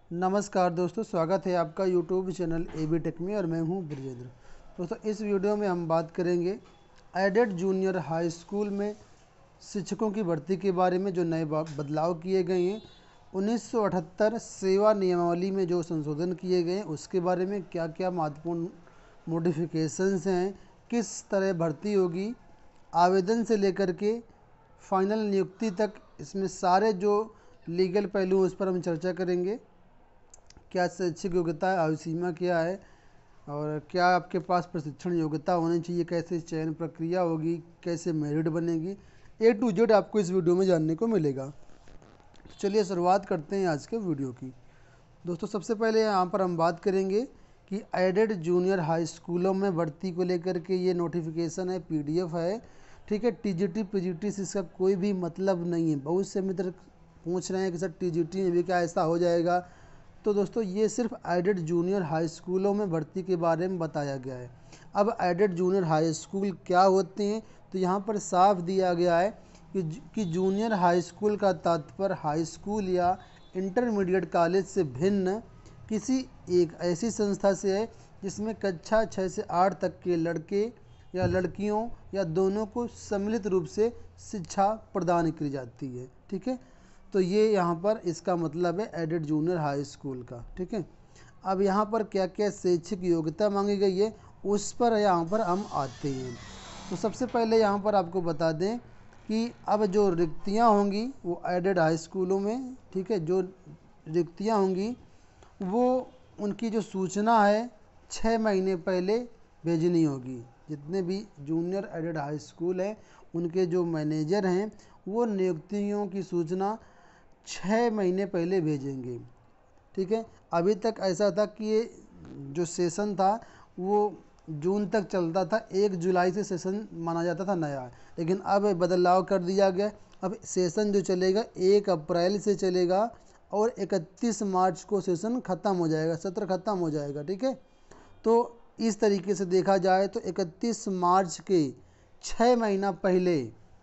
नमस्कार दोस्तों, स्वागत है आपका यूट्यूब चैनल एबी टेक में और मैं हूं ब्रजेंद्र। दोस्तों, इस वीडियो में हम बात करेंगे एडेड जूनियर हाई स्कूल में शिक्षकों की भर्ती के बारे में। जो नए बदलाव किए गए हैं, 1978 सेवा नियमावली में जो संशोधन किए गए हैं उसके बारे में, क्या क्या महत्वपूर्ण मॉडिफिकेशंस हैं, किस तरह भर्ती होगी, आवेदन से लेकर के फाइनल नियुक्ति तक, इसमें सारे जो लीगल पहलू उस पर हम चर्चा करेंगे। क्या शैक्षिक योग्यता है, आयु सीमा क्या है, और क्या आपके पास प्रशिक्षण योग्यता होनी चाहिए, कैसे चयन प्रक्रिया होगी, कैसे मेरिट बनेगी, ए टू जेड आपको इस वीडियो में जानने को मिलेगा। तो चलिए शुरुआत करते हैं आज के वीडियो की। दोस्तों, सबसे पहले यहाँ पर हम बात करेंगे कि एडेड जूनियर हाई स्कूलों में भर्ती को लेकर के ये नोटिफिकेशन है, पीडीएफ है, ठीक है। टीजीटी पीजीटी से इसका कोई भी मतलब नहीं है। बहुत से मित्र पूछ रहे हैं कि सर टीजीटी में भी क्या ऐसा हो जाएगा। तो दोस्तों, ये सिर्फ एडेड जूनियर हाई स्कूलों में भर्ती के बारे में बताया गया है। अब एडेड जूनियर हाई स्कूल क्या होते हैं, तो यहाँ पर साफ दिया गया है कि जूनियर हाई स्कूल का तात्पर्य हाई स्कूल या इंटरमीडिएट कॉलेज से भिन्न किसी एक ऐसी संस्था से है जिसमें कक्षा 6 से 8 तक के लड़के या लड़कियों या दोनों को सम्मिलित रूप से शिक्षा प्रदान की जाती है, ठीक है। तो ये यहाँ पर इसका मतलब है एडेड जूनियर हाई स्कूल का, ठीक है। अब यहाँ पर क्या क्या शैक्षिक योग्यता मांगी गई है उस पर यहाँ पर हम आते हैं। तो सबसे पहले यहाँ पर आपको बता दें कि अब जो रिक्तियाँ होंगी वो एडेड हाई स्कूलों में, ठीक है, जो रिक्तियाँ होंगी वो उनकी जो सूचना है 6 महीने पहले भेजनी होगी। जितने भी जूनियर एडेड हाई स्कूल हैं उनके जो मैनेजर हैं वो नियुक्तियों की सूचना 6 महीने पहले भेजेंगे, ठीक है। अभी तक ऐसा था कि ये जो सेशन था वो जून तक चलता था, 1 जुलाई से सेशन माना जाता था नया, लेकिन अब बदलाव कर दिया गया। अब सेशन जो चलेगा 1 अप्रैल से चलेगा और 31 मार्च को सेशन ख़त्म हो जाएगा, सत्र ख़त्म हो जाएगा, ठीक है। तो इस तरीके से देखा जाए तो 31 मार्च के 6 महीना पहले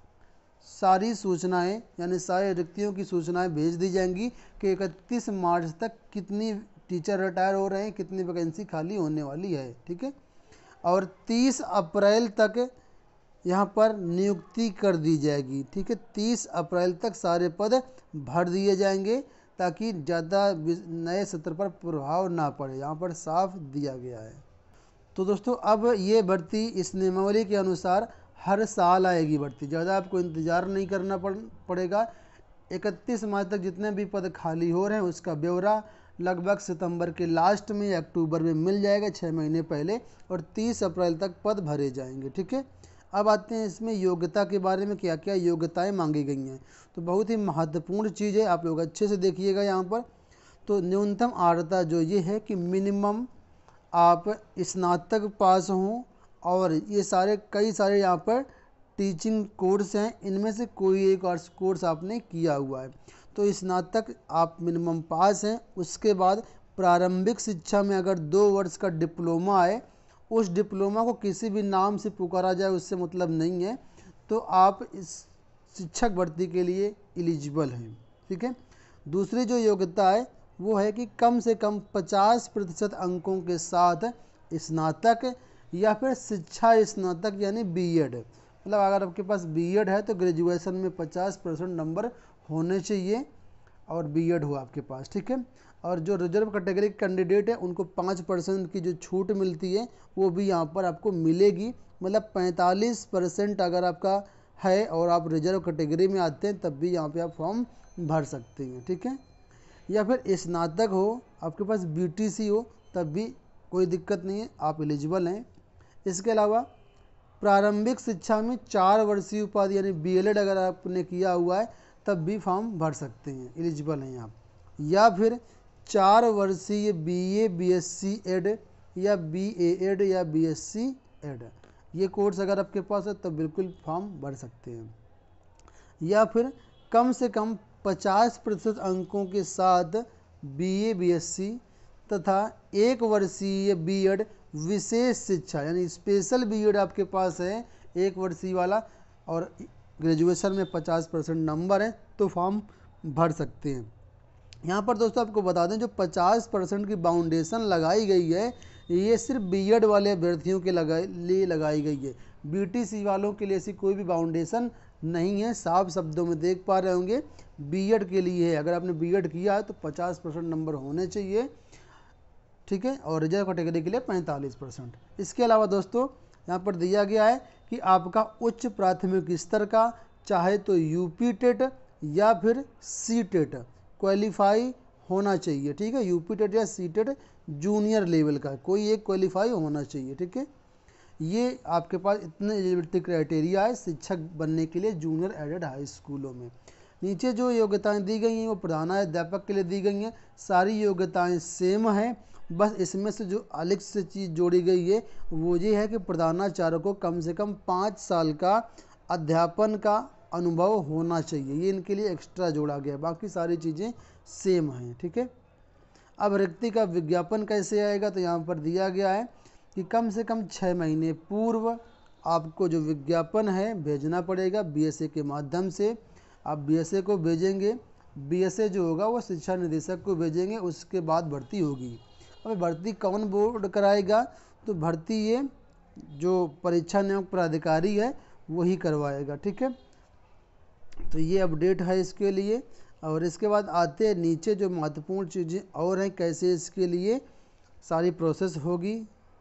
सारी सूचनाएं यानी सारे रिक्तियों की सूचनाएं भेज दी जाएंगी कि 31 मार्च तक कितनी टीचर रिटायर हो रहे हैं, कितनी वैकेंसी खाली होने वाली है, ठीक है। और 30 अप्रैल तक यहाँ पर नियुक्ति कर दी जाएगी, ठीक है। 30 अप्रैल तक सारे पद भर दिए जाएंगे ताकि ज़्यादा नए सत्र पर प्रभाव ना पड़े, यहाँ पर साफ दिया गया है। तो दोस्तों, अब ये भर्ती इस नियमावली के अनुसार हर साल आएगी भर्ती, ज़्यादा आपको इंतज़ार नहीं करना पड़ेगा। 31 मार्च तक जितने भी पद खाली हो रहे हैं उसका ब्यौरा लगभग सितंबर के लास्ट में या अक्टूबर में मिल जाएगा, 6 महीने पहले, और 30 अप्रैल तक पद भरे जाएंगे, ठीक है। अब आते हैं इसमें योग्यता के बारे में, क्या क्या योग्यताएं मांगी गई हैं। तो बहुत ही महत्वपूर्ण चीज़ है, आप लोग अच्छे से देखिएगा यहाँ पर। तो न्यूनतम आर्हता जो ये है कि मिनिमम आप स्नातक पास हों, और ये सारे कई सारे यहाँ पर टीचिंग कोर्स हैं, इनमें से कोई एक और कोर्स आपने किया हुआ है तो स्नातक आप मिनिमम पास हैं। उसके बाद प्रारंभिक शिक्षा में अगर 2 वर्ष का डिप्लोमा है, उस डिप्लोमा को किसी भी नाम से पुकारा जाए उससे मतलब नहीं है, तो आप इस शिक्षक भर्ती के लिए एलिजिबल हैं, ठीक है। दूसरी जो योग्यता है वो है कि कम से कम 50% अंकों के साथ स्नातक या फिर शिक्षा स्नातक यानी बीएड, मतलब अगर आपके पास बीएड है तो ग्रेजुएशन में 50% नंबर होने चाहिए और बीएड हो आपके पास, ठीक है। और जो रिजर्व कैटेगरी कैंडिडेट है उनको 5% की जो छूट मिलती है वो भी यहाँ पर आपको मिलेगी, मतलब 45% अगर आपका है और आप रिजर्व कैटेगरी में आते हैं तब भी यहाँ पे आप फॉर्म भर सकते हैं, ठीक है। या फिर स्नातक हो, आपके पास बीटीसी हो, तब भी कोई दिक्कत नहीं है, आप एलिजिबल हैं। इसके अलावा प्रारंभिक शिक्षा में 4 वर्षीय उपाधि यानी बीएलएड अगर आपने किया हुआ है तब भी फॉर्म भर सकते हैं, एलिजिबल हैं आप। या फिर 4 वर्षीय बीए बीएससी एड या बीए एड या बीएससी एड, ये कोर्स अगर आपके पास है तो बिल्कुल फॉर्म भर सकते हैं। या फिर कम से कम 50% अंकों के साथ बीए बीएससी तथा 1 वर्षीय बीएड विशेष शिक्षा यानी स्पेशल बीएड आपके पास है 1 वर्षीय वाला, और ग्रेजुएशन में 50% नंबर है तो फॉर्म भर सकते हैं। यहाँ पर दोस्तों आपको बता दें जो 50% की बाउंडेशन लगाई गई है ये सिर्फ बीएड वाले अभ्यर्थियों के लिए लगाई गई है। बीटीसी वालों के लिए ऐसी कोई भी बाउंडेशन नहीं है। साफ शब्दों में देख पा रहे होंगे बीएड के लिए है। अगर आपने बीएड किया है तो 50% नंबर होने चाहिए, ठीक है, और रिजर्व कैटेगरी के लिए 45%। इसके अलावा दोस्तों यहाँ पर दिया गया है कि आपका उच्च प्राथमिक स्तर का चाहे तो यूपी टेट या फिर सी टेट क्वालिफाई होना चाहिए, ठीक है। यूपी टेट या सी टेट जूनियर लेवल का कोई एक क्वालिफाई होना चाहिए, ठीक है। ये आपके पास इतने एलिजिबिलिटी क्राइटेरिया है शिक्षक बनने के लिए जूनियर एडेड हाई स्कूलों में। नीचे जो योग्यताएं दी गई हैं वो प्रधानाध्यापक के लिए दी गई हैं। सारी योग्यताएं सेम हैं, बस इसमें से जो अलग से चीज़ जोड़ी गई है वो ये है कि प्रधानाचार्य को कम से कम 5 साल का अध्यापन का अनुभव होना चाहिए। ये इनके लिए एक्स्ट्रा जोड़ा गया, बाकी सारी चीज़ें सेम हैं, ठीक है। अब रिक्ति का विज्ञापन कैसे आएगा, तो यहाँ पर दिया गया है कि कम से कम 6 महीने पूर्व आपको जो विज्ञापन है भेजना पड़ेगा बीएसए के माध्यम से। आप बीएसए को भेजेंगे, बीएसए जो होगा वो शिक्षा निदेशक को भेजेंगे, उसके बाद भर्ती होगी। अब भर्ती कौन बोर्ड कराएगा, तो भर्ती ये जो परीक्षा नियामक प्राधिकारी है वही करवाएगा, ठीक है। तो ये अपडेट है इसके लिए। और इसके बाद आते हैं नीचे जो महत्वपूर्ण चीज़ें और हैं कैसे इसके लिए सारी प्रोसेस होगी।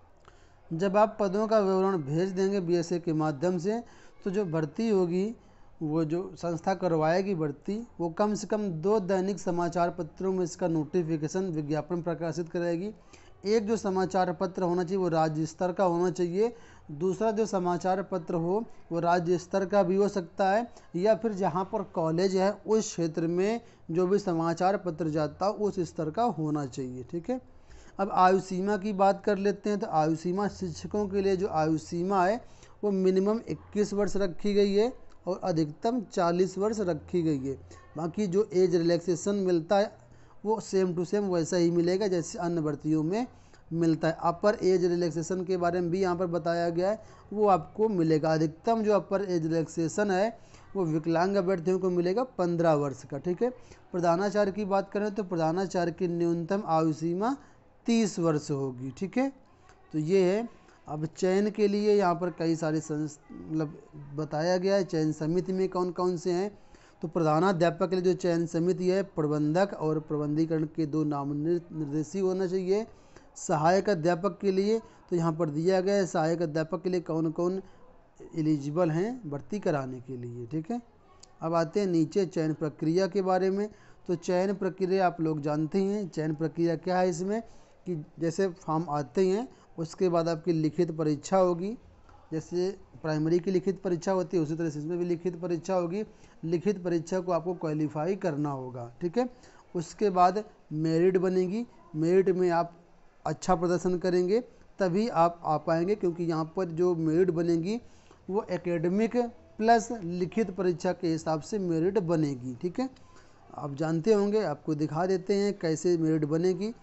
जब आप पदों का विवरण भेज देंगे बीएसए के माध्यम से तो जो भर्ती होगी वो जो संस्था करवाएगी भर्ती वो कम से कम 2 दैनिक समाचार पत्रों में इसका नोटिफिकेशन विज्ञापन प्रकाशित करेगी। एक जो समाचार पत्र होना चाहिए वो राज्य स्तर का होना चाहिए, दूसरा जो समाचार पत्र हो वो राज्य स्तर का भी हो सकता है, या फिर जहाँ पर कॉलेज है उस क्षेत्र में जो भी समाचार पत्र जाता हो उस स्तर का होना चाहिए, ठीक है। अब आयु सीमा की बात कर लेते हैं। तो आयु सीमा शिक्षकों के लिए जो आयु सीमा है वो मिनिमम 21 वर्ष रखी गई है और अधिकतम 40 वर्ष रखी गई है। बाकी जो एज रिलैक्सेशन मिलता है वो सेम टू सेम वैसा ही मिलेगा जैसे अन्य भर्तियों में मिलता है। अपर एज रिलैक्सेशन के बारे में भी यहाँ पर बताया गया है, वो आपको मिलेगा। अधिकतम जो अपर एज रिलैक्सेशन है वो विकलांग अभ्यर्थियों को मिलेगा 15 वर्ष का, ठीक है। प्रधानाचार्य की बात करें तो प्रधानाचार्य की न्यूनतम आयु सीमा 30 वर्ष होगी, ठीक है। तो ये है। अब चयन के लिए यहाँ पर कई सारे मतलब बताया गया है चयन समिति में कौन कौन से हैं। तो प्रधानाध्यापक के लिए जो चयन समिति है प्रबंधक और प्रबंधीकरण के 2 नामनिर्देशी होना चाहिए। सहायक अध्यापक के लिए तो यहाँ पर दिया गया है सहायक अध्यापक के लिए कौन कौन एलिजिबल हैं भर्ती कराने के लिए, ठीक है। अब आते हैं नीचे चयन प्रक्रिया के बारे में। तो चयन प्रक्रिया आप लोग जानते हैं। चयन प्रक्रिया क्या है इसमें कि जैसे फॉर्म आते हैं उसके बाद आपकी लिखित परीक्षा होगी। जैसे प्राइमरी की लिखित परीक्षा होती है उसी तरह से इसमें भी लिखित परीक्षा होगी। लिखित परीक्षा को आपको क्वालिफाई करना होगा, ठीक है। उसके बाद मेरिट बनेगी। मेरिट में आप अच्छा प्रदर्शन करेंगे तभी आप आ पाएंगे, क्योंकि यहाँ पर जो मेरिट बनेगी वो एकेडमिक प्लस लिखित परीक्षा के हिसाब से मेरिट बनेगी, ठीक है। आप जानते होंगे, आपको दिखा देते हैं कैसे मेरिट बनेगी।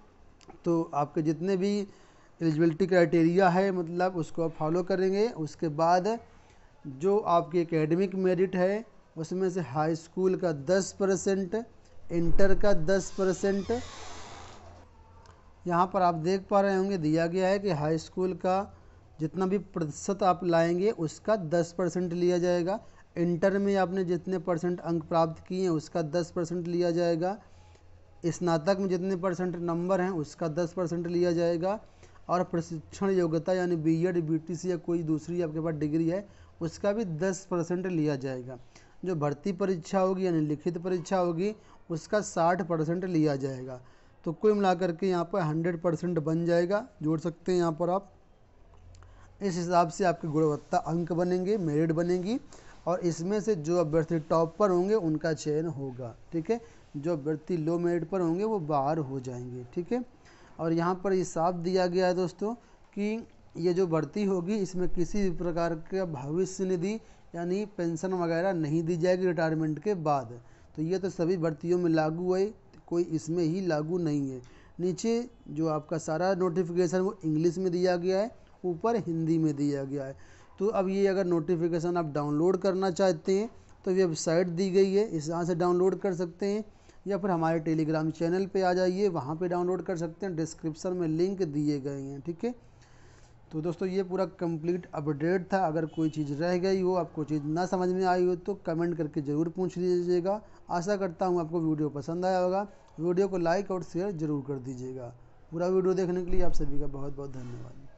तो आपके जितने भी एलिजिबिलिटी क्राइटेरिया है मतलब उसको आप फॉलो करेंगे। उसके बाद जो आपकी एकेडमिक मेरिट है उसमें से हाई स्कूल का 10%, इंटर का 10%। यहाँ पर आप देख पा रहे होंगे दिया गया है कि हाई स्कूल का जितना भी प्रतिशत आप लाएंगे उसका 10% लिया जाएगा। इंटर में आपने जितने परसेंट अंक प्राप्त किए हैं उसका 10% लिया जाएगा। स्नातक में जितने परसेंट नंबर हैं उसका 10% लिया जाएगा। और प्रशिक्षण योग्यता यानी बीएड बीटीसी या कोई दूसरी आपके पास डिग्री है उसका भी 10% लिया जाएगा। जो भर्ती परीक्षा होगी यानी लिखित परीक्षा होगी उसका 60% लिया जाएगा। तो कुल मिलाकर के यहाँ पर 100% बन जाएगा। जोड़ सकते हैं यहाँ पर आप। इस हिसाब से आपकी गुणवत्ता अंक बनेंगे, मेरिट बनेगी और इसमें से जो अभ्यर्थी टॉप पर होंगे उनका चयन होगा, ठीक है। जो अभ्यर्थी लो मेरिट पर होंगे वो बाहर हो जाएंगे, ठीक है। और यहाँ पर ये साफ दिया गया है दोस्तों कि ये जो भर्ती होगी इसमें किसी भी प्रकार का भविष्य निधि यानी पेंशन वगैरह नहीं दी जाएगी रिटायरमेंट के बाद। तो ये तो सभी भर्तियों में लागू है, कोई इसमें ही लागू नहीं है। नीचे जो आपका सारा नोटिफिकेशन वो इंग्लिश में दिया गया है, ऊपर हिंदी में दिया गया है। तो अब ये अगर नोटिफिकेशन आप डाउनलोड करना चाहते हैं तो वेबसाइट दी गई है, इस यहाँ से डाउनलोड कर सकते हैं। या फिर हमारे टेलीग्राम चैनल पे आ जाइए, वहाँ पे डाउनलोड कर सकते हैं, डिस्क्रिप्शन में लिंक दिए गए हैं। ठीक है, तो दोस्तों ये पूरा कंप्लीट अपडेट था। अगर कोई चीज़ रह गई हो, आपको चीज़ ना समझ में आई हो तो कमेंट करके ज़रूर पूछ लीजिएगा। आशा करता हूँ आपको वीडियो पसंद आया होगा। वीडियो को लाइक और शेयर ज़रूर कर दीजिएगा। पूरा वीडियो देखने के लिए आप सभी का बहुत बहुत धन्यवाद।